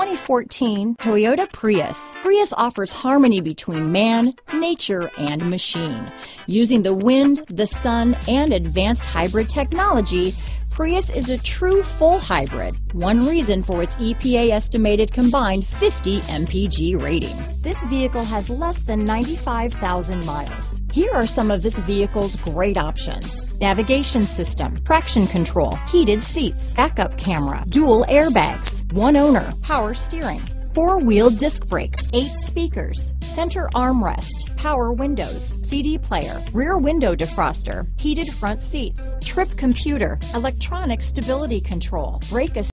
2014 Toyota Prius. Prius offers harmony between man, nature, and machine. Using the wind, the sun, and advanced hybrid technology, Prius is a true full hybrid, one reason for its EPA estimated combined 50 mpg rating. This vehicle has less than 95,000 miles. Here are some of this vehicle's great options: navigation system, traction control, heated seats, backup camera, dual airbags, one owner, power steering, four-wheel disc brakes, 8 speakers, center armrest, power windows, CD player, rear window defroster, heated front seats, trip computer, electronic stability control, brake assist.